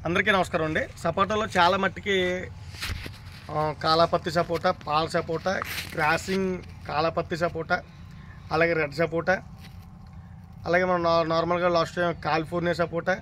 అందరికీ నమస్కారం అండి. సపోటాలో చాలా మట్టికి కాలాపత్తి సపోటా, పాల సపోటా, క్రాసింగ్ కాలాపత్తి సపోటా, అలాగే రెడ్ సపోటా, అలాగే మనం నార్మల్గా లాస్ట్ టైం కాలిఫోర్నియా సపోటా,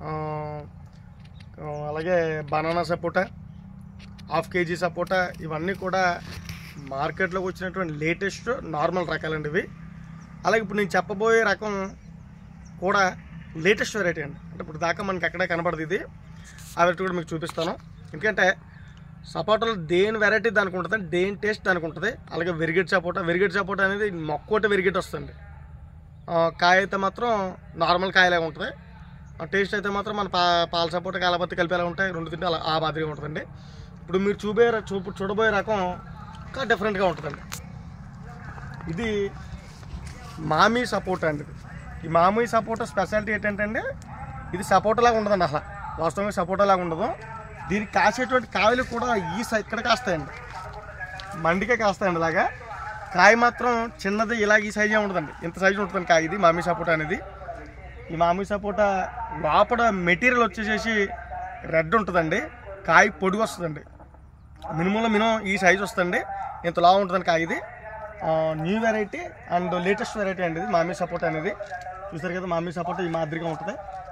అలాగే బనానా సపోటా, హాఫ్ కేజీ సపోటా, ఇవన్నీ కూడా మార్కెట్లోకి వచ్చినటువంటి లేటెస్ట్ నార్మల్ రకాలండి ఇవి. అలాగే ఇప్పుడు నేను చెప్పబోయే రకం కూడా లేటెస్ట్ వెరైటీ అండి. అంటే ఇప్పుడు దాకా మనకి ఎక్కడే కనపడదు ఇది. ఆ వెరైటీ కూడా మీకు చూపిస్తాను. ఎందుకంటే సపోటాలో దేని వెరైటీ దానికి ఉంటుంది, దేని టేస్ట్ దానికి ఉంటుంది. అలాగే వెరిగేట్ సపోటా అనేది మొక్కోటి వెరిగేట్ వస్తుంది. కాయ అయితే మాత్రం నార్మల్ కాయలాగా ఉంటుంది. టేస్ట్ అయితే మాత్రం మన పాల సపోటా, కాలాపత్తి కలిపేలా ఉంటాయి. రెండు తింటే అలా ఆ మాదిరిగా ఉంటుందండి. ఇప్పుడు మీరు చూడబోయే రకం ఇంకా డిఫరెంట్గా ఉంటుందండి. ఇది మామీ సపోటా అండి. ఈ మామీ సపోటా స్పెషాలిటీ ఏంటంటే ఇది సపోటాలాగా ఉండదండి. అసలు వాస్తవంగా సపోటాలాగా ఉండదు. దీనికి కాసేటువంటి కాయలు కూడా ఇక్కడ కాస్తాయండి, మండికే కాస్తాయండి. ఇలాగా కాయ మాత్రం చిన్నది, ఇలాగ ఈ సైజే ఉంటుందండి. ఇంత సైజు ఉంటుందండి కాయ. ఇది మామీ సపోటా అనేది. ఈ మామీ సపోటా లోపల మెటీరియల్ వచ్చేసేసి రెడ్ ఉంటుందండి. కాయ పొడి వస్తుందండి. మినిమం ఈ సైజు వస్తుందండి. ఇంత లావు ఉంటుందండి కాయ. ఇది new variety and latest variety అండి ఇది మామీ సపోటా అనేది. చూసారు కదా, మామీ సపోటా ఈ మాదిరిగా ఉంటుంది.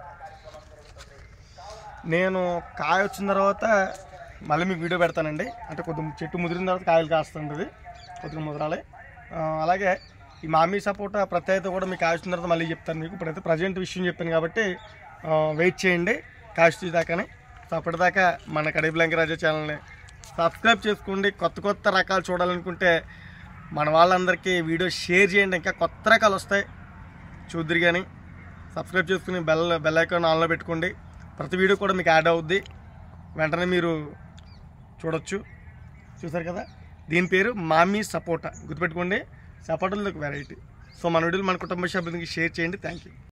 నేను కాయ వచ్చిన తర్వాత మళ్ళీ మీకు వీడియో పెడతానండి. అంటే కొద్దిగా చెట్టు ముదిరిన తర్వాత కాయలు కాస్తుంటుంది, కొద్దిగా ముదరాలి. అలాగే ఈ మామీ సపోటా ప్రత్యేకత కూడా మీకు కాయ వచ్చిన తర్వాత మళ్ళీ చెప్తాను మీకు. ఇప్పుడైతే ప్రజెంట్ విషయం చెప్పాను కాబట్టి వెయిట్ చేయండి కాయ దాకానే. సో అప్పటిదాకా మన కడియ బ్లాంక్ రాజా ఛానల్ని సబ్స్క్రైబ్ చేసుకోండి. కొత్త రకాలు చూడాలనుకుంటే మన వాళ్ళందరికీ వీడియో షేర్ చేయండి. ఇంకా కొత్త రకాలు వస్తాయి చూద్దరు. కానీ సబ్స్క్రైబ్ చేసుకుని బెల్ ఐకాన్ ఆన్లో పెట్టుకోండి. ప్రతి వీడియో కూడా మీకు యాడ్ అవుద్ది, వెంటనే మీరు చూడొచ్చు. చూసారు కదా, దీని పేరు మామీ సపోటా. గుర్తుపెట్టుకోండి, సపోటాలో ఒక వెరైటీ. సో మన వీడియోలు మన కుటుంబ సభ్యులకి షేర్ చేయండి. Thank you.